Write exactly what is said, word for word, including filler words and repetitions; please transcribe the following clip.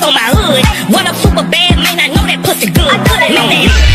for my hood. What up, super bad, man? I know that pussy good. Know that.